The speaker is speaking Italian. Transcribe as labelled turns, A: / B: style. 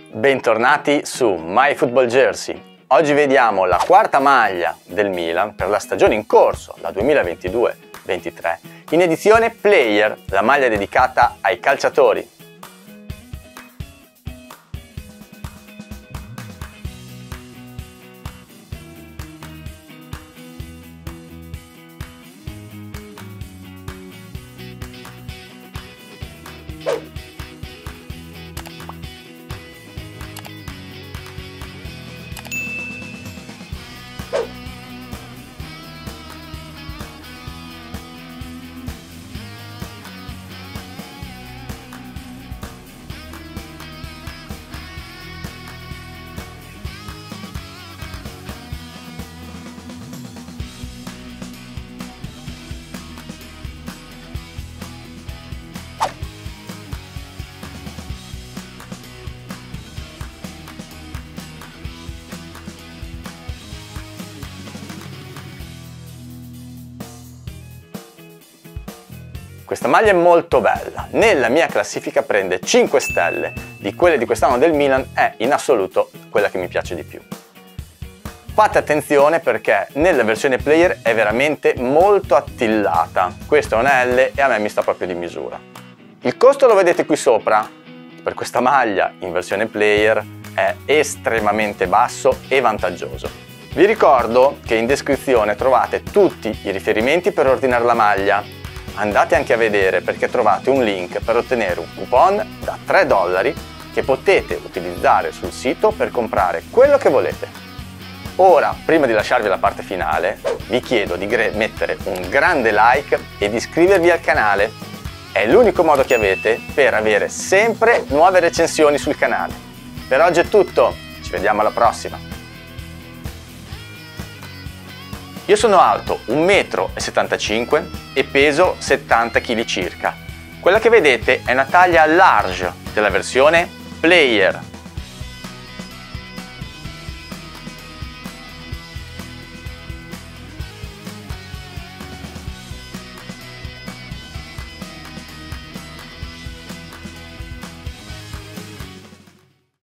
A: Bentornati su MyFootballJersey. Oggi vediamo la quarta maglia del Milan per la stagione in corso, la 2022-23, in edizione Player, la maglia dedicata ai calciatori. Questa maglia è molto bella, nella mia classifica prende 5 stelle, di quelle di quest'anno del Milan è in assoluto quella che mi piace di più. Fate attenzione perché nella versione Player è veramente molto attillata, questa è una L e a me mi sta proprio di misura. Il costo lo vedete qui sopra, per questa maglia in versione Player è estremamente basso e vantaggioso. Vi ricordo che in descrizione trovate tutti i riferimenti per ordinare la maglia. Andate anche a vedere perché trovate un link per ottenere un coupon da $3 che potete utilizzare sul sito per comprare quello che volete. Ora, prima di lasciarvi la parte finale, vi chiedo di mettere un grande like e di iscrivervi al canale. È l'unico modo che avete per avere sempre nuove recensioni sul canale. Per oggi è tutto, ci vediamo alla prossima! Io sono alto 1,75 m e peso 70 kg circa. Quella che vedete è una taglia large della versione Player.